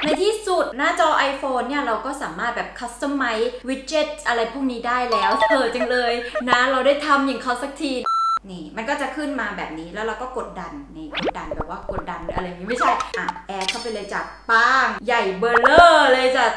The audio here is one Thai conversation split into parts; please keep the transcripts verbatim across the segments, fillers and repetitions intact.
ในที่สุดหน้าจอ iPhone เนี่ยเราก็สามารถแบบคัสตอมไมซ์วิดเจ็ตอะไรพวกนี้ได้แล้วเธอจังเลยนะเราได้ทำอย่างเขาสักทีนี่มันก็จะขึ้นมาแบบนี้แล้วเราก็กดดันนี่กดดันแบบว่ากดดันอะไรอย่างนี้ไม่ใช่อ่ะแอดเข้าไปเลยจ้ะป้างใหญ่เบอร์เลอร์เลยจ้ะ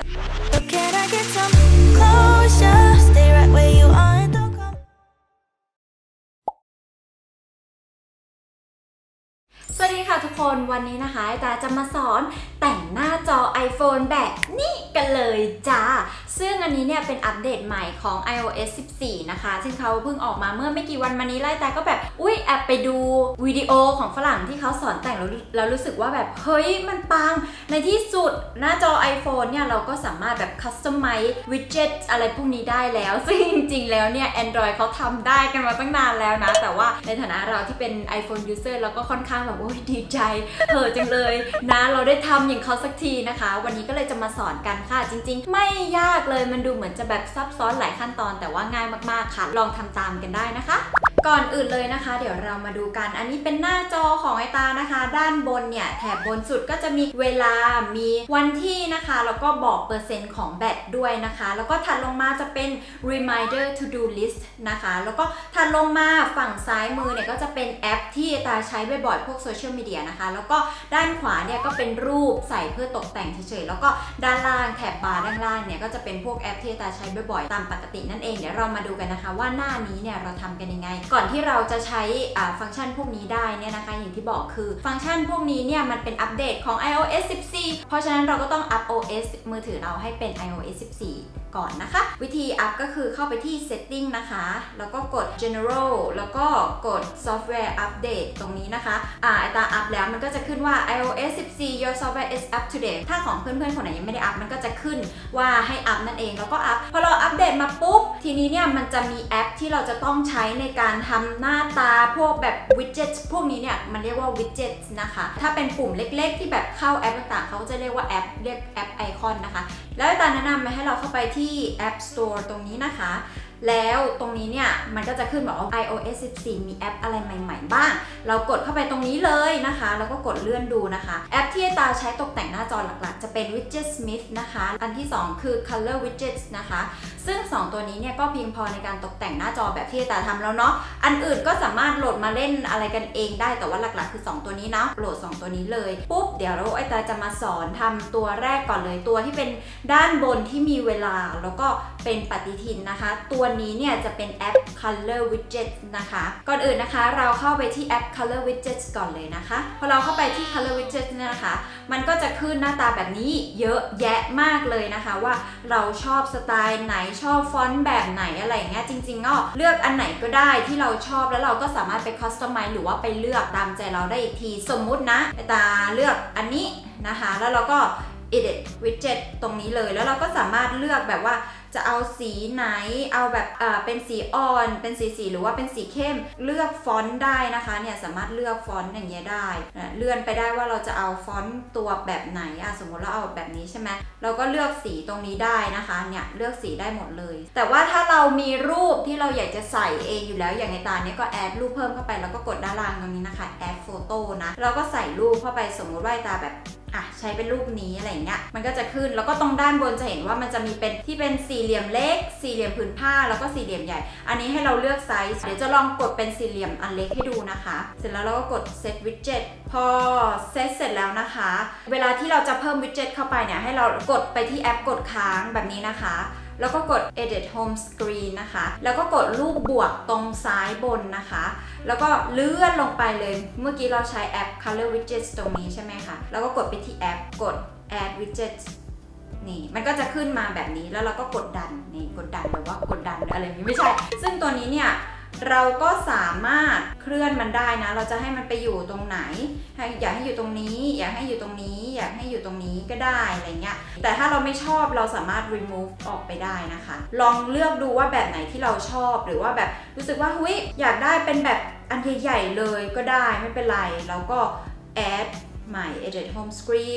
สวัสดีค่ะทุกคนวันนี้นะคะตาจะมาสอนแต่งหน้าจอ iPhone แบบนี้กันเลยจ้าซึ่งอันนี้เนี่ยเป็นอัปเดตใหม่ของ ไอ โอ เอส สิบสี่ นะคะซึ่งเขาเพิ่งออกมาเมื่อไม่กี่วันมานี้ไล่ตาก็แบบอุ๊ยแอบไปดูวิดีโอของฝรั่งที่เขาสอนแต่งแล้วแล้วรู้สึกว่าแบบเฮ้ยมันปังในที่สุดหน้าจอ iPhone เนี่ยเราก็สามารถแบบคัสตอมไมซ์วิดเจ็ตอะไรพวกนี้ได้แล้วซึ่งจริงๆแล้วเนี่ย Android เขาทำได้กันมาตั้งนานแล้วนะแต่ว่าในฐานะเราที่เป็น iPhone user เราก็ค่อนข้างแบบโอ้ยดีใจเธอจังเลยนะเราได้ทำอย่างเขาสักทีนะคะวันนี้ก็เลยจะมาสอนกันค่ะจริงๆไม่ยากเลยมันดูเหมือนจะแบบซับซ้อนหลายขั้นตอนแต่ว่าง่ายมากๆค่ะลองทำตามกันได้นะคะก่อนอื่นเลยนะคะเดี๋ยวเรามาดูกันอันนี้เป็นหน้าจอของไอตานะคะด้านบนเนี่ยแถบบนสุดก็จะมีเวลามีวันที่นะคะแล้วก็บอกเปอร์เซ็นต์ของแบตด้วยนะคะแล้วก็ถัดลงมาจะเป็น reminder to do list นะคะแล้วก็ถัดลงมาฝั่งซ้ายมือเนี่ยก็จะเป็นแอปที่ไอตาใช้บ่อยๆพวกโซเชียลมีเดียนะคะแล้วก็ด้านขวาเนี่ยก็เป็นรูปใส่เพื่อตกแต่งเฉยๆแล้วก็ด้านล่างแถบบาร์ด้านล่างเนี่ยก็จะเป็นพวกแอปที่ไอตาใช้บ่อยๆตามปกตินั่นเองเดี๋ยวเรามาดูกันนะคะว่าหน้านี้เนี่ยเราทำกันยังไงก่อนที่เราจะใช้ฟังก์ชันพวกนี้ได้เนี่ยนะคะอย่างที่บอกคือฟังก์ชันพวกนี้เนี่ยมันเป็นอัปเดตของ ไอ โอ เอส สิบสี่ เพราะฉะนั้นเราก็ต้องอัพ โอ เอส มือถือเราให้เป็น ไอ โอ เอส สิบสี่ ก่อนนะคะวิธีอัพก็คือเข้าไปที่ setting นะคะแล้วก็กด general แล้วก็กด software update ตรงนี้นะคะอ่าตาอัพแล้วมันก็จะขึ้นว่า ไอ โอ เอส สิบสี่ your software is up to date ถ้าของเพื่อนๆคนไหนยังไม่ได้อัพมันก็จะขึ้นว่าให้อัพนั่นเองแล้วก็อัพพอเราอัปเดตมาปุ๊บทีนี้เนี่ยมันจะมีแอปที่เราจะต้องใช้ในการทำหน้าตาพวกแบบ widget พวกนี้เนี่ยมันเรียกว่า widget นะคะถ้าเป็นปุ่มเล็กๆที่แบบเข้าแอปต่างๆเขาจะเรียกว่าแอปเรียกแอปไอคอนนะคะแล้วตาแนะนำมาให้เราเข้าไปที่ App Store ตรงนี้นะคะแล้วตรงนี้เนี่ยมันก็จะขึ้นบอกว่า ไอ โอ เอส สิบสี่ มีแอปอะไรใหม่ๆบ้างเรากดเข้าไปตรงนี้เลยนะคะแล้วก็กดเลื่อนดูนะคะแอปที่ตาใช้ตกแต่งหน้าจอหลักๆจะเป็น Widgetsmith นะคะอันที่สองคือ Color Widgets นะคะซึ่งสองตัวนี้เนี่ยก็เพียงพอในการตกแต่งหน้าจอแบบที่ตาทำแล้วเนาะอันอื่นก็สามารถโหลดมาเล่นอะไรกันเองได้แต่ว่าหลักๆคือสองตัวนี้นะโหลดสองตัวนี้เลยปุ๊บเดี๋ยวเราไอตาจะมาสอนทำตัวแรกก่อนเลยตัวที่เป็นด้านบนที่มีเวลาแล้วก็เป็นปฏิทินนะคะตัวนี้เนี่ยจะเป็นแอป Color Widgets นะคะก่อนอื่นนะคะเราเข้าไปที่แอป Color Widgets ก่อนเลยนะคะพอเราเข้าไปที่ Color Widgets เนี่ยนะคะมันก็จะขึ้นหน้าตาแบบนี้เยอะแยะมากเลยนะคะว่าเราชอบสไตล์ไหนชอบฟอนต์แบบไหนอะไรอย่างเงี้ยจริงๆก็เลือกอันไหนก็ได้ที่เราชอบแล้วเราก็สามารถไปคัสตอมไมซ์หรือว่าไปเลือกตามใจเราได้อีกทีสมมุตินะตาเลือกอันนี้นะคะแล้วเราก็ edit widget ตรงนี้เลยแล้วเราก็สามารถเลือกแบบว่าจะเอาสีไหนเอาแบบเอ่อเป็นสีอ่อนเป็นสีสีหรือว่าเป็นสีเข้มเลือกฟอนต์ได้นะคะเนี่ยสามารถเลือกฟอนต์อย่างเงี้ยได้เลื่อนไปได้ว่าเราจะเอาฟอนต์ตัวแบบไหนอ่ะสมมติเราเอาแบบนี้ใช่ไหมเราก็เลือกสีตรงนี้ได้นะคะเนี่ยเลือกสีได้หมดเลยแต่ว่าถ้าเรามีรูปที่เราอยากจะใส่เองอยู่แล้วอย่างในตาเนี้ยก็แอดรูปเพิ่มเข้าไปแล้วก็กดด้านล่างตรงนี้นะคะแอดโฟโต้นะเราก็ใส่รูปเข้าไปสมมติว่าตาแบบอ่ะใช้เป็นรูปนี้อะไรเงี้ยมันก็จะขึ้นแล้วก็ตรงด้านบนจะเห็นว่ามันจะมีเป็นที่เป็นสี่เหลี่ยมเล็กสี่เหลี่ยมผืนผ้าแล้วก็สี่เหลี่ยมใหญ่อันนี้ให้เราเลือกไซส์เดี๋ยวจะลองกดเป็นสี่เหลี่ยมอันเล็กให้ดูนะคะเสร็จแล้วเราก็กด set widget พอ set เสร็จแล้วนะคะเวลาที่เราจะเพิ่ม widget เข้าไปเนี่ยให้เรากดไปที่แอปกดค้างแบบนี้นะคะแล้วก็กด edit home screen นะคะแล้วก็กดรูปบวกตรงซ้ายบนนะคะแล้วก็เลื่อนลงไปเลยเมื่อกี้เราใช้แอป color widgets ตรงนี้ใช่ไหมคะแล้วก็กดไปที่แอปกด add widgets นี่มันก็จะขึ้นมาแบบนี้แล้วเราก็กดดันนี่กดดันแบบว่ากดดันอะไรอย่างนี้ไม่ใช่ซึ่งตัวนี้เนี่ยเราก็สามารถเคลื่อนมันได้นะเราจะให้มันไปอยู่ตรงไหนอยากให้อยู่ตรงนี้อยากให้อยู่ตรงนี้อยากให้อยู่ตรงนี้ก็ได้อะไรเงี้ยแต่ถ้าเราไม่ชอบเราสามารถ remove ออกไปได้นะคะลองเลือกดูว่าแบบไหนที่เราชอบหรือว่าแบบรู้สึกว่าเฮ้ยอยากได้เป็นแบบอันใหญ่ๆเลยก็ได้ไม่เป็นไรแล้วก็ add ใหม่ edit home screen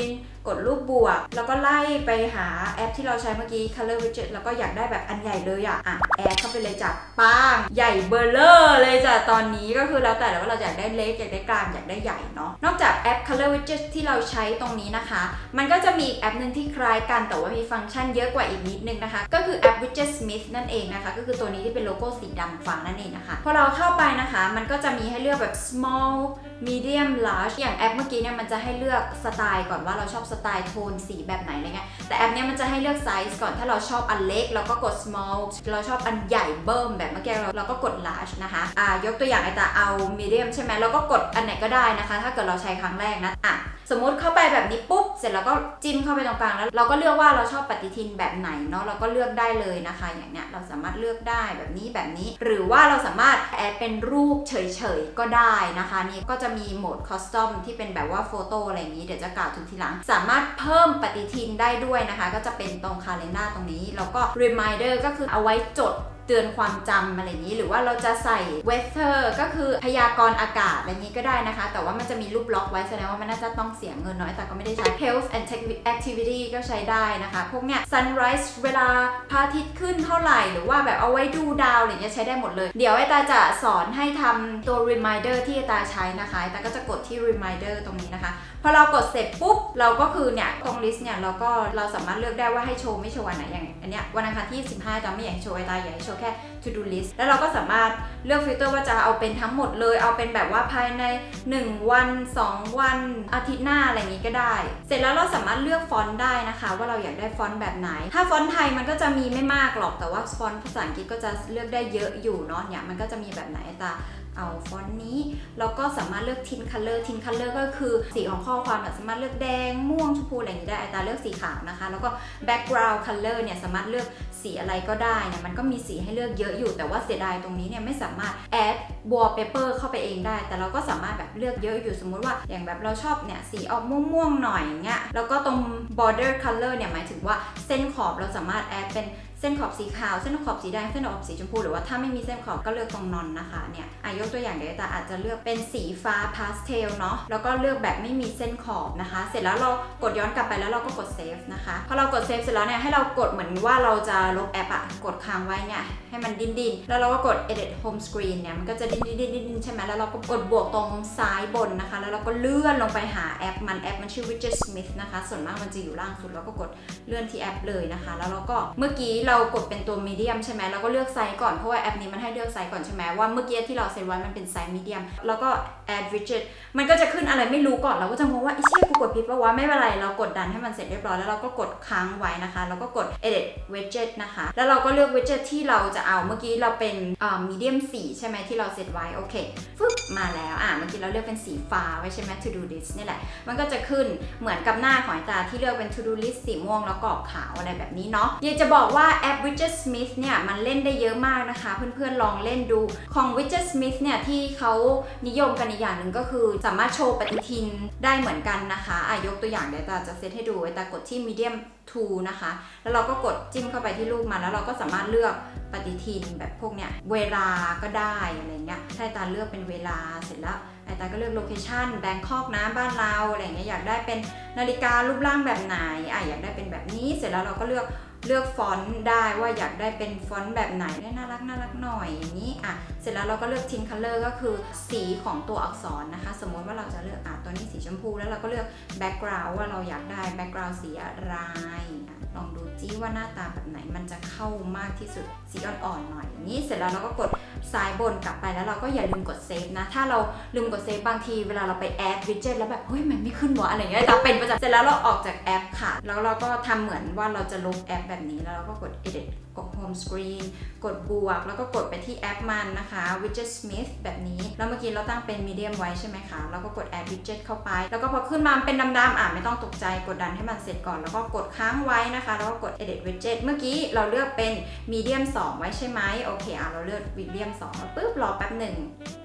กดรูปบวกแล้วก็ไล่ไปหาแอปที่เราใช้เมื่อกี้ Color Widget แล้วก็อยากได้แบบอันใหญ่เลยอ่ะอ่ะแอดเข้าไปเลยจ้ะป้างใหญ่เบอร์เลอร์เลยจ้ะตอนนี้ก็คือแล้วแต่ว่าเราอยากได้เล็กอยากได้กลางอยากได้ใหญ่เนาะนอกจากแอป Color Widget ที่เราใช้ตรงนี้นะคะมันก็จะมีอีกแอปนึงที่คล้ายกันแต่ว่ามีฟังก์ชันเยอะกว่าอีกนิดนึงนะคะก็คือแอป Widget Smith นั่นเองนะคะก็คือตัวนี้ที่เป็นโลโก้สีดำฟ้านั่นเองนะคะพอเราเข้าไปนะคะมันก็จะมีให้เลือกแบบ small medium large อย่างแอปเมื่อกี้เนี่ยมันจะให้เลือกสไตล์ก่อนว่าเราชอบสไตล์โทนสีแบบไหนอะไรเงี้ยแต่แอปเนี้ยมันจะให้เลือกไซส์ก่อนถ้าเราชอบอันเล็กเราก็กด small เราชอบอันใหญ่เบิ่มแบบเมื่อกี้เราเราก็กด large นะคะอ่ายกตัวอย่างไอตาเอา medium ใช่ไหมเราก็กดอันไหนก็ได้นะคะถ้าเกิดเราใช้ครั้งแรกนะอ่ะสมมุติเข้าไปแบบนี้ปุ๊บเสร็จแล้วก็จิ้มเข้าไปตรงกลางแล้วเราก็เลือกว่าเราชอบปฏิทินแบบไหนเนาะเราก็เลือกได้เลยนะคะอย่างเนี้ยเราสามารถเลือกได้แบบนี้แบบนี้หรือว่าเราสามารถแอดเป็นรูปเฉยๆก็ได้นะคะนี่ก็จะมีโหมดคอสตอมที่เป็นแบบว่าโฟโต้อะไรอย่างนี้เดี๋ยวจะกล่าวถึงทีหลังสามารถเพิ่มปฏิทินได้ด้วยนะคะก็จะเป็นตรงคาเลนด้าตรงนี้แล้วก็ reminder ก็คือเอาไว้จดเตือนความจำอะไรอย่างนี้หรือว่าเราจะใส่ weather ก็คือพยากรณ์อากาศอะไรอย่างนี้ก็ได้นะคะแต่ว่ามันจะมีรูปล็อกไว้แสดงว่ามันน่าจะต้องเสียเงินน้อยแต่ก็ไม่ได้ใช้ health and activity ก็ใช้ได้นะคะพวกเนี้ย sunrise เวลาพระอาทิตย์ขึ้นเท่าไหร่หรือว่าแบบเอาไว้ดูดาวอะไรอย่างเงี้ยใช้ได้หมดเลยเดี๋ยวไอตาจะสอนให้ทำตัว reminder ที่ไอตาใช้นะคะไอตาก็จะกดที่ reminder ตรงนี้นะคะพอเรากดเสร็จปุ๊บเราก็คือเนี่ยตรง list เนี่ยเราก็เราสามารถเลือกได้ว่าให้โชว์ไม่โชว์อันไหนอย่างอันเนี้ยวันอังคารที่สิบห้าตาไม่อยากโชว์ไอตาอยากให้โชว์แค่ to do list แล้วเราก็สามารถเลือกฟิลเตอร์ว่าจะเอาเป็นทั้งหมดเลยเอาเป็นแบบว่าภายในหนึ่งวันสองวันอาทิตย์หน้าอะไรอย่างงี้ก็ได้เสร็จแล้วเราสามารถเลือกฟอนต์ได้นะคะว่าเราอยากได้ฟอนต์แบบไหนถ้าฟอนต์ไทยมันก็จะมีไม่มากหรอกแต่ว่าฟอนต์ภาษาอังกฤษก็จะเลือกได้เยอะอยู่เนาะเนี่ยมันก็จะมีแบบไหนตาเอาฟอนต์นี้แล้วก็สามารถเลือก tint color tint color ก็คือสีของข้อความสามารถเลือกแดงม่วงชมพูอะไรอย่างนี้ได้ไอตาเลือกสีขาวนะคะแล้วก็ background color เนี่ยสามารถเลือกสีอะไรก็ได้เนี่ยมันก็มีสีให้เลือกเยอะอยู่แต่ว่าเสียดายตรงนี้เนี่ยไม่สามารถ add wallpaper เข้าไปเองได้แต่เราก็สามารถแบบเลือกเยอะอยู่สมมุติว่าอย่างแบบเราชอบเนี่ยสีออกม่วงๆหน่อยเงี้ยแล้วก็ตรง border color เนี่ยหมายถึงว่าเส้นขอบเราสามารถ add เป็นเส้นขอบสีขาวเส้นขอบสีแดงเส้นขอบสีชมพูหรือว่าถ้าไม่มีเส้นขอบก็เลือกตรงนอนนะคะเนี่ยอายกตัวอย่างเดี๋ยวแต่อาจจะเลือกเป็นสีฟ้าพาสเทลเนาะแล้วก็เลือกแบบไม่มีเส้นขอบนะคะเสร็จแล้วเรากดย้อนกลับไปแล้วเราก็กดเซฟนะคะพอเรากดเซฟเสร็จแล้วเนี่ยให้เรากดเหมือนว่าเราจะลบแอปอะกดค้างไว้เนี่ยให้มันดิ้นดิ้นแล้วเราก็กด edit home screen เนี่ยมันก็จะดิ้นดิ้นดิ้นดิ้นใช่ไหมแล้วเราก็กดบวกตรงซ้ายบนนะคะแล้วเราก็เลื่อนลงไปหาแอปมันแอปมันชื่อ Widget Smith นะคะส่วนมากมันจะอยู่ล่างสุดเราก็กดเลื่อนที่แอปเลยนะคะแล้วเราก็เมื่อกี้เรากดเป็นตัวมีเดียมใช่ไหมเราก็เลือกไซส์ก่อนเพราะว่าแอปนี้มันให้เลือกไซส์ก่อนใช่ไหมว่าเมื่อกี้ที่เราเซตไว้มันเป็นไซส์มีเดียมแล้วก็ add widget มันก็จะขึ้นอะไรไม่รู้ก่อนเราก็จะงงว่าไอ้เชี่ยกูกดผิดปะวะไม่เป็นไรเรากดดันให้มันเสร็จเรียบร้อยแล้วเราก็กดค้างไว้นะคะแล้วก็กด edit widget นะคะแล้วเราก็เลือก widget ที่เราจะเอาเมื่อกี้เราเป็นอ่า medium สีใช่ไหมที่เราเซตไว้โอเคฟึบมาแล้วอ่ะเมื่อกี้เราเลือกเป็นสีฟ้าไว้ใช่ไหม to do list นี่แหละมันก็จะขึ้นเหมือนกับหน้าของไอ้ตาที่เลือกเป็น to do list สีม่วงแล้วกรอบขาวอะไรแบบนี้เนาะอยากจะบอกว่าแอป Widget Smith เนี่ยมันเล่นได้เยอะมากนะคะเพื่อนๆลองเล่นดูของ Widget Smith เนี่ยที่เขานิยมกันอีกอย่างหนึ่งก็คือสามารถโชว์ปฏิทินได้เหมือนกันนะคะอ่ะยกตัวอย่างเดี๋ยวตาจะเซตให้ดูไอ้ตากดที่ medium to นะคะแล้วเราก็กดจิ้มเข้าไปที่รูปมาแล้วเราก็สามารถเลือกปฏิทินแบบพวกเนี้ยเวลาก็ได้อะไรเงี้ยถ้าตาเลือกเป็นเวลาเสร็จแล้วไอ้ตาก็เลือกโลเคชั่นแบงคอกนะบ้านเราอะไรเงี้ยอยากได้เป็นนาฬิการูปร่างแบบไหนอ่ะอยากได้เป็นแบบนี้เสร็จแล้วเราก็เลือกเลือกฟอนต์ได้ว่าอยากได้เป็นฟอนต์แบบไหนได้น่ารักน่ารักหน่อยอย่างนี้อ่ะเสร็จแล้วเราก็เลือก tint color ก็คือสีของตัวอักษรนะคะสมมติว่าเราจะเลือกอ่ะตัวนี้สีชมพูแล้วเราก็เลือก background ว่าเราอยากได้ background สีอะไรลองดูจี้ว่าหน้าตาแบบไหนมันจะเข้ามากที่สุดสีอ่อนๆหน่อยอย่างนี้เสร็จแล้วเราก็กดซ้ายบนกลับไปแล้วเราก็อย่าลืมกดเซฟนะถ้าเราลืมกดเซฟบางทีเวลาเราไปแอด widget แล้วแบบเฮ้ยมันไม่ขึ้นวะอะไรเงี้ยแต่เป็นประจำเสร็จแล้วเราออกจากแอปค่ะแล้วเราก็ทำเหมือนว่าเราจะลบแอปแบบนี้แล้วเราก็กด edit กด home screen กดบวกแล้วก็กดไปที่แอปมันนะคะ Widget Smith แบบนี้แล้วเมื่อกี้เราตั้งเป็น medium ไว้ใช่ไหมคะแล้วก็กด add widget เข้าไปแล้วก็พอขึ้นมาเป็นดำๆอ่ะไม่ต้องตกใจกดดันให้มันเสร็จก่อนแล้วก็กดค้างไว้นะคะแล้วก็กด edit widget เมื่อกี้เราเลือกเป็น medium สองไว้ใช่ไหมโอเคอ่ะเราเลือก medium สองแล้วปุ๊บรอแป๊บหนึ่ง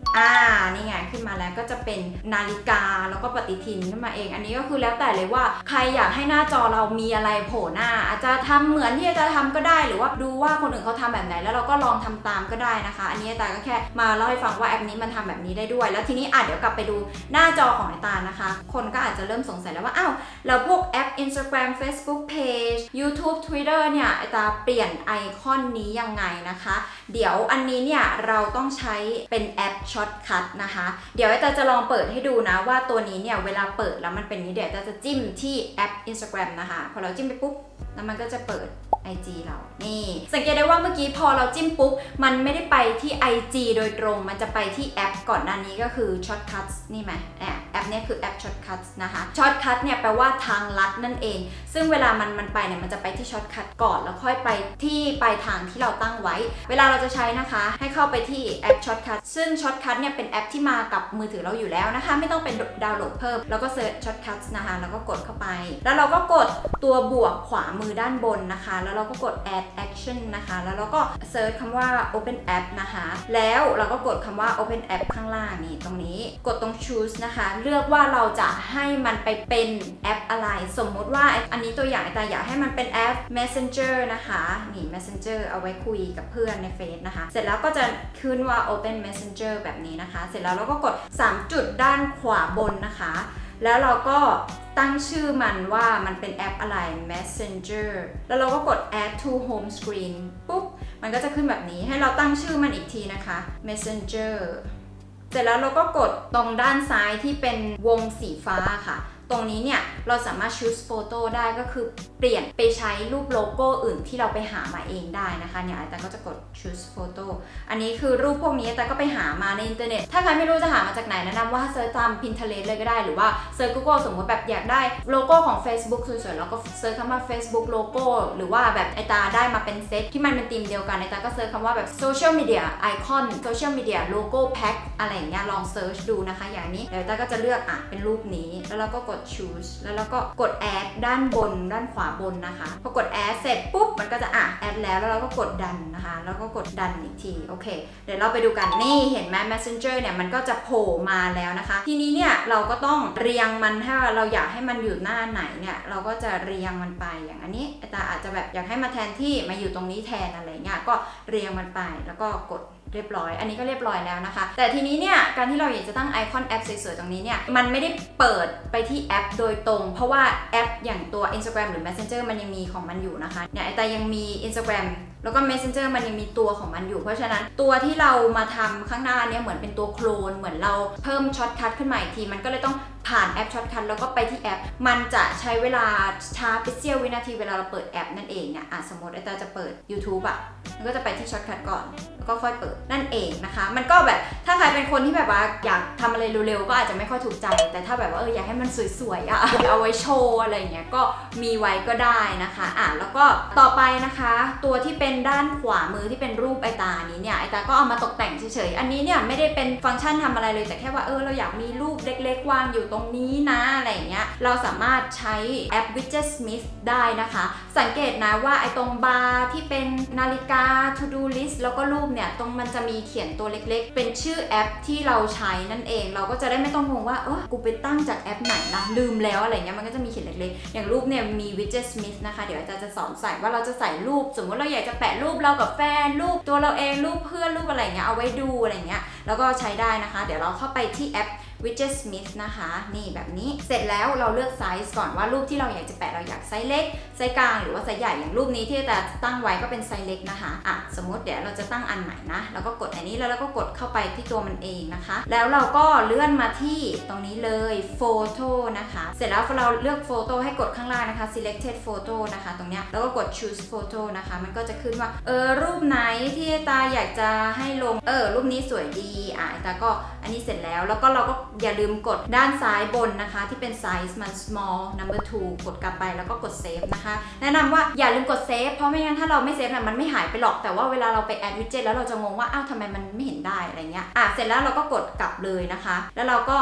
อ่านี่ไงขึ้นมาแล้วก็จะเป็นนาฬิกาแล้วก็ปฏิทินขึ้นมาเองอันนี้ก็คือแล้วแต่เลยว่าใครอยากให้หน้าจอเรามีอะไรโผล่หน้าอาจจะทำเหมือนที่จะทำก็ได้หรือว่าดูว่าคนอื่นเขาทำแบบไหนแล้วเราก็ลองทำตามก็ได้นะคะอันนี้ตาก็แค่มาเล่าให้ฟังว่าแอปนี้มันทำแบบนี้ได้ด้วยแล้วทีนี้อ่ะเดี๋ยวกลับไปดูหน้าจอของไอตานะคะคนก็อาจจะเริ่มสงสัยแล้วว่าอ้าวแล้วพวกแอป Instagram Facebook Page YouTube Twitter เนี่ยไอตาเปลี่ยนไอคอนนี้ยังไงนะคะเดี๋ยวอันนี้เนี่ยเราต้องใช้เป็นแอป Shortcut นะคะเดี๋ยวไอตาจะลองเปิดให้ดูนะว่าตัวนี้เนี่ยเวลาเปิดแล้วมันเป็นนี้เดี๋ยวไอตาจะจิ้มที่แอป Instagram นะคะพอเราจิ้มไปปุ๊บแล้วมันก็จะเปิด ไอ จี เรานี่สังเกตได้ว่าเมื่อกี้พอเราจิ้มปุ๊บมันไม่ได้ไปที่ ไอ จี โดยตรงมันจะไปที่แอปก่อนหน้านี้ก็คือ Shortcuts นี่ไหมแอปนี้คือแอป Shortcuts นะคะ Shortcut เนี่ยแปลว่าทางลัดนั่นเองซึ่งเวลามันมันไปเนี่ยมันจะไปที่ Shortcut ก่อนแล้วค่อยไปที่ปลายทางที่เราตั้งไว้เวลาเราจะใช้นะคะให้เข้าไปที่แอป Shortcut ซึ่ง Shortcut เนี่ยเป็นแอปที่มากับมือถือเราอยู่แล้วนะคะไม่ต้องเป็นดาวน์โหลดเพิ่มแล้วก็เซิร์ช Shortcuts นะคะแล้วก็กดเข้าไปแล้วเราก็กดตัวบวกขวามือด้านบนนะคะแล้วเราก็กด add action นะคะแล้วเราก็เซิร์ชคำว่า open app นะคะแล้วเราก็กดคำว่า open app ข้างล่างนี่ตรงนี้กดตรง choose นะคะเลือกว่าเราจะให้มันไปเป็นแอปอะไรสมมุติว่าอันนี้ตัวอย่างแต่อยากให้มันเป็นแอป messenger นะคะนี่ messenger เอาไว้คุยกับเพื่อนในเฟซนะคะเสร็จแล้วก็จะขึ้นว่า open messenger แบบนี้นะคะเสร็จแล้วเราก็กดสามจุดด้านขวาบนนะคะแล้วเราก็ตั้งชื่อมันว่ามันเป็นแอปอะไร Messenger แล้วเราก็กด add to home screen ปุ๊บมันก็จะขึ้นแบบนี้ให้เราตั้งชื่อมันอีกทีนะคะ Messenger เสร็จแล้วเราก็กดตรงด้านซ้ายที่เป็นวงสีฟ้าค่ะตรงนี้เนี่ยเราสามารถ choose photo ได้ก็คือเปลี่ยนไปใช้รูปโลโก้อื่นที่เราไปหามาเองได้นะคะเนี่ยแต่ก็จะกด choose photo อันนี้คือรูปพวกนี้แต่ก็ไปหามาในอินเทอร์เน็ตถ้าใครไม่รู้จะหามาจากไหนแนะนำว่าเซิร์ชตาม Pinterest เลยก็ได้หรือว่าเซิร์ช Google สมมติแบบอยากได้โลโก้ของ Facebook สวยๆแล้วก็เซิร์ชคำว่า Facebook logo หรือว่าแบบไอตาได้มาเป็นเซตที่มันเป็นธีมเดียวกันไอตาก็เซิร์ชคำว่าแบบ social media icon social media logo pack อะไรอย่างเงี้ยลองเซิร์ชดูนะคะอย่างนี้เดี๋ยวไอตาก็จะเลือกอ่ะเป็นรูปนี้แล้วเราก็กดchoose แล้วเราก็กด add ด้านบนด้านขวาบนนะคะพอกด add เสร็จปุ๊บมันก็จะอ่ะ add แล้วแล้วเราก็กดดันนะคะแล้วก็กดดันอีกทีโอเคเดี๋ยวเราไปดูกันนี่เห็นไหม messenger เนี่ยมันก็จะโผล่มาแล้วนะคะทีนี้เนี่ยเราก็ต้องเรียงมันถ้าเราอยากให้มันอยู่หน้าไหนเนี่ยเราก็จะเรียงมันไปอย่างอันนี้แต่อาจจะแบบอยากให้มาแทนที่มาอยู่ตรงนี้แทนอะไรเงี้ยก็เรียงมันไปแล้วก็กดเรียบร้อยอันนี้ก็เรียบร้อยแล้วนะคะแต่ทีนี้เนี่ยการที่เราอยากจะตั้งไอคอนแอปสวยๆตรงนี้เนี่ยมันไม่ได้เปิดไปที่แอปโดยตรงเพราะว่าแอปอย่างตัว Instagram หรือ Messenger มันยังมีของมันอยู่นะคะเนี่ยไอแต่ยังมี Instagram แล้วก็ Messenger มันยังมีตัวของมันอยู่เพราะฉะนั้นตัวที่เรามาทำข้างหน้าเนี่ยเหมือนเป็นตัวโคลนเหมือนเราเพิ่มช็อตคัทขึ้นมาอีกทีมันก็เลยต้องผ่านแอปช็อตคัทแล้วก็ไปที่แอปมันจะใช้เวลาช้าไปเสี้ยววินาทีเวลาเราเปิดแอปนั่นเองเนี่ยอ่ะสมมติไอแต่จะเปิด YouTube อ่ะมันก็จะไปที่ช็อตคัทก่อนแล้วก็ค่อยเปิดนั่นเองนะคะมันก็แบบถ้าใครเป็นคนที่แบบว่าอยากทำอะไรเร็วๆก็อาจจะไม่ค่อยถูกใจแต่ถ้าแบบว่าเอออยากให้มันสวยๆอ่ะเอาไว้โชว์อะไรเงี้ยก็มีไว้ก็ได้นะคะอ่ะแล้วก็ต่อไปนะคะตัวที่เป็นด้านขวามือที่เป็นรูปไอตานี้เนี่ยไอตาก็เอามาตกแต่งเฉยๆอันนี้เนี่ยไม่ได้เป็นฟังก์ชันทำอะไรเลยแต่แค่ว่าเออเราอยากมีรูปเล็กๆวางอยู่ตรงนี้นะอะไรเงี้ยเราสามารถใช้แอป Widget Smith ได้นะคะสังเกตนะว่าไอตรงบาร์ที่เป็นนาฬิกา to do list แล้วก็รูปเนี่ยตรงมันจะมีเขียนตัวเล็กๆเป็นชื่อแอปที่เราใช้นั่นเองเราก็จะได้ไม่ต้องงงว่าเออกูไปตั้งจากแอปไหนนะลืมแล้วอะไรเงี้ยมันก็จะมีเขียนเล็กๆอย่างรูปเนี่ยมี Widget Smith นะคะเดี๋ยวอาจารย์จะสอนใส่ว่าเราจะใส่รูปสมมติเราอยากจะแปะรูปเรากับแฟนรูปตัวเราเองรูปเพื่อนรูปอะไรเงี้ยเอาไว้ดูอะไรเงี้ยแล้วก็ใช้ได้นะคะเดี๋ยวเราเข้าไปที่แอปWidget Smith นะคะนี่แบบนี้เสร็จแล้วเราเลือกไซส์ก่อนว่ารูปที่เราอยากจะแปะเราอยากไซส์เล็กไซส์กลางหรือว่าไซส์ใหญ่อย่างรูปนี้ที่แต่ตั้งไว้ก็เป็นไซส์เล็กนะคะอ่ะสมมติเดี๋ยวเราจะตั้งอันใหม่นะแล้วก็กดอันนี้แล้วเราก็กดเข้าไปที่ตัวมันเองนะคะแล้วเราก็เลื่อนมาที่ตรงนี้เลยโฟโต้นะคะเสร็จแล้วเราเลือกโฟโต้ให้กดข้างล่างนะคะ selected photo นะคะตรงเนี้ยแล้วก็กด choose photo นะคะมันก็จะขึ้นว่าเออรูปไหนที่ตาอยากจะให้ลงเออรูปนี้สวยดีอ่ะตาก็อันนี้เสร็จแล้วแล้วก็เราก็อย่าลืมกดด้านซ้ายบนนะคะที่เป็นไซส์มัน small number two กดกลับไปแล้วก็กด save นะคะแนะนำว่าอย่าลืมกด save เพราะไม่งั้นถ้าเราไม่เซฟเนี่ยมันไม่หายไปหรอกแต่ว่าเวลาเราไป add widget แล้วเราจะงงว่าอ้าวทำไมมันไม่เห็นได้อะไรเงี้ยอ่ะเสร็จแล้วเราก็กดกลับเลยนะคะแล้วเราก็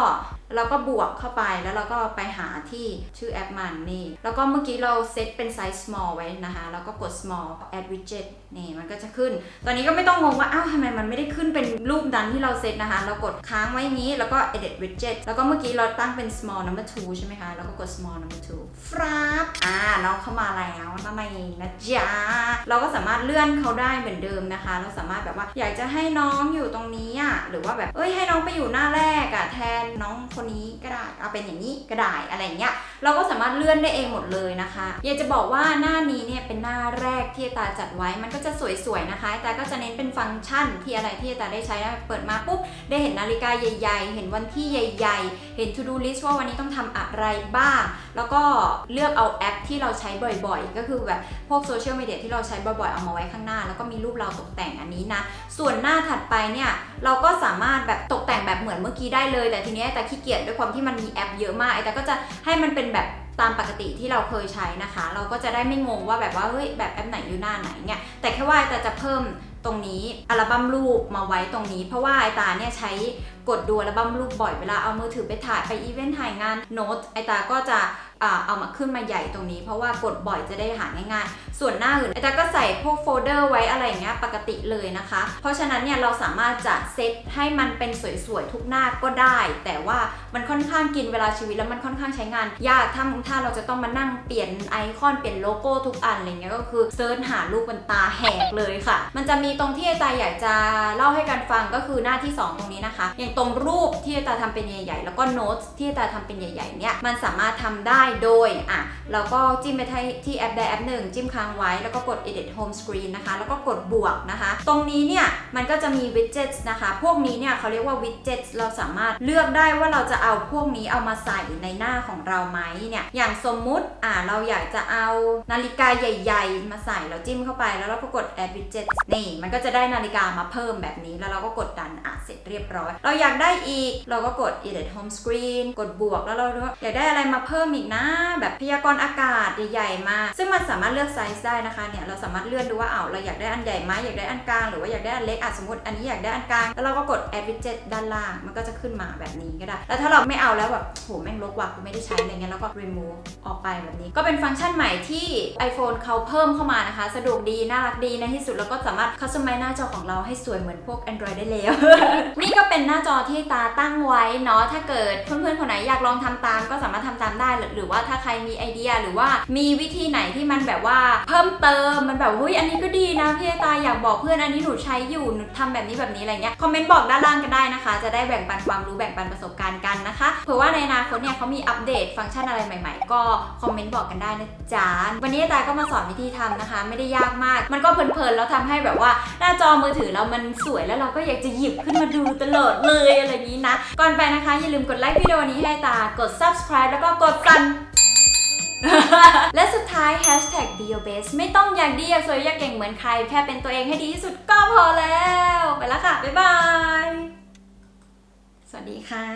แล้วก็บวกเข้าไปแล้วเราก็ไปหาที่ชื่อแอปมันนี่แล้วก็เมื่อกี้เราเซตเป็นไซส์ small ไว้นะคะแล้วก็กด small add widget นี่มันก็จะขึ้นตอนนี้ก็ไม่ต้องงงว่าอ้าวทำไมมันไม่ได้ขึ้นเป็นรูปนั้นที่เราเซตนะคะเรากดค้างไว้นี้แล้วก็ edit widget แล้วก็เมื่อกี้เราตั้งเป็น small number two ใช่ไหมคะแล้วก็กด small number two ฟราบอ่าน้องเข้ามาแล้วนั่นเองนะจ๊ะเราก็สามารถเลื่อนเขาได้เหมือนเดิมนะคะเราสามารถแบบว่าอยากจะให้น้องอยู่ตรงนี้อ่ะหรือว่าแบบเอ้ยให้น้องไปอยู่หน้าแรกอ่ะแทนน้องคนนี้ก็ได้เอาเป็นอย่างนี้ก็ได้อะไรเงี้ยเราก็สามารถเลื่อนได้เองหมดเลยนะคะอยากจะบอกว่าหน้านี้เนี่ยเป็นหน้าแรกที่ตาจัดไว้มันก็จะสวยๆนะคะตาก็จะเน้นเป็นฟังก์ชันที่อะไรที่ตาได้ใช้เปิดมาปุ๊บได้เห็นนาฬิกาใหญ่ๆเห็นวันที่ใหญ่ๆเห็น to do list ว่าวันนี้ต้องทำอะไรบ้างแล้วก็เลือกเอาแอปที่เราใช้บ่อยๆก็คือแบบพวกโซเชียลมีเดียที่เราใช้บ่อยๆเอามาไว้ข้างหน้าแล้วก็มีรูปเราตกแต่งอันนี้นะส่วนหน้าถัดไปเนี่ยเราก็สามารถแบบตกแต่งแบบเหมือนเมื่อกี้ได้เลยแต่ทีนี้แต่ขี้เกียจด้วยความที่มันมีแอปเยอะมากแต่ก็จะให้มันเป็นแบบตามปกติที่เราเคยใช้นะคะเราก็จะได้ไม่งงว่าแบบว่าเฮ้ยแบบแอปไหนอยู่หน้าไหนเนี่ยแต่แค่ว่าแต่จะเพิ่มตรงนี้อัลบั้มรูปมาไว้ตรงนี้เพราะว่าไอตาเนี่ยใช้กดดูอัลบั้มรูปบ่อยเวลาเอามือถือไปถ่ายไปอีเวนต์ถ่ายงานโน้ตไอตาก็จะเอามาขึ้นมาใหญ่ตรงนี้เพราะว่ากดบ่อยจะได้หาง่ายๆส่วนหน้าอื่นไอตาก็ใส่พวกโฟลเดอร์ไว้อะไรอย่างเงี้ยปกติเลยนะคะเพราะฉะนั้นเนี่ยเราสามารถจะเซตให้มันเป็นสวยๆทุกหน้าก็ได้แต่ว่ามันค่อนข้างกินเวลาชีวิตแล้วมันค่อนข้างใช้งานยากถ้าถ้าเราจะต้องมานั่งเปลี่ยนไอคอนเปลี่ยนโลโก้ทุกอันอะไรเงี้ยก็คือเซิร์ชหารูปมันตาแหกเลยค่ะมันจะมีตรงที่ไอตาอยากจะเล่าให้กันฟังก็คือหน้าที่สองตรงนี้นะคะอย่างตรงรูปที่ไอตาทำเป็นใหญ่ๆแล้วก็โน้ตที่ไอตาทำเป็นใหญ่ๆเนี่ยมันสามารถทำได้โดยอ่ะเราก็จิ้มไปที่แอปใดแอปหนึ่งจิ้มค้างไว้แล้วก็กด edit home screen นะคะแล้วก็กดบวกนะคะตรงนี้เนี่ยมันก็จะมี widgets นะคะพวกนี้เนี่ยเขาเรียกว่า widgets เราสามารถเลือกได้ว่าเราจะเอาพวกนี้เอามาใส่ในหน้าของเราไหมเนี่ยอย่างสมมุติอ่ะเราอยากจะเอานาฬิกาใหญ่ๆมาใส่เราจิ้มเข้าไปแล้วเราก็กด add widget นี่มันก็จะได้นาฬิกามาเพิ่มแบบนี้แล้วเราก็กดดันอ่ะเสร็จเรียบร้อยเราอยากได้อีกเราก็กด edit home screen กดบวกแล้วเราอยากได้อะไรมาเพิ่มอีกนะแบบพยากรณ์อากาศใหญ่ๆมาซึ่งมันสามารถเลือกไซส์ได้นะคะเนี่ยเราสามารถเลื่อนดูว่าเอาเราอยากได้อันใหญ่ไหมอยากได้อันกลางหรือว่าอยากได้อันเล็กอ่ะสมมติอันนี้อยากได้อันกลางแล้วเราก็กด add widget ด้านล่างมันก็จะขึ้นมาแบบนี้ก็ได้แล้วถ้าเราไม่เอาแล้วแบบโหแม่งรกว่ะกูไม่ได้ใช้อะไรเงี้ยแล้วก็ remove ออกไปแบบนี้ก็เป็นฟังก์ชันใหม่ที่ iPhone เขาเพิ่มเข้ามานะคะสะดวกดีน่ารักดีในที่สุดแล้วก็สามารถ customize หน้าจอของเราให้สวยเหมือนพวก Android ได้แล้ว นี่ก็เป็นหน้าจอที่ตาตั้งไว้เนาะถ้าเกิดเพื่อนๆคนไหนอยากลองทำตามก็สามารถทำตามได้หรือว่าถ้าใครมีไอเดียหรือว่ามีวิธีไหนที่มันแบบว่าเพิ่มเติมมันแบบเฮ้ยอันนี้ก็ดีนะพี่ตาอยากบอกเพื่อนอันนี้หนูใช้อยู่หนูทำแบบนี้แบบนี้อะไรเงี้ยคอมเมนต์บอกด้านล่างกันได้นะคะจะได้แบ่งปันความรู้แบ่งปันประสบการณ์กันนะคะเผื่อว่าในอนาคตเนี่ยเขามีอัปเดตฟังก์ชันอะไรใหม่ๆก็คอมเมนต์บอกกันได้นะจ๊ะวันนี้ตาก็มาสอนวิธีทำนะคะไม่ได้ยากมากมันก็เพลินๆแล้วทำให้แบบว่าหน้าจอมือถือเรามันสวยแล้วเราก็อยากจะหยิบขึ้นมาดูตลอดเลยอะไรอย่างนี้นะก่อนไปนะคะอย่าลืมกดไลค์วิดีโอนี้ให้ตากด subscribe แล้วก็กดสั่น และสุดท้าย hashtag be your best ไม่ต้องอยากดีอยากสวยอยากเก่งเหมือนใครแค่เป็นตัวเองให้ดีที่สุดก็พอแล้วไปแล้วค่ะบ๊ายบายสวัสดีค่ะ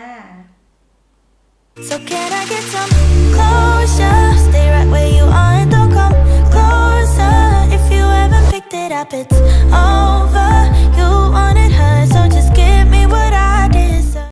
So can I get some closure? Stay right where you are and don't come closer. If you haven't picked it up, it's oh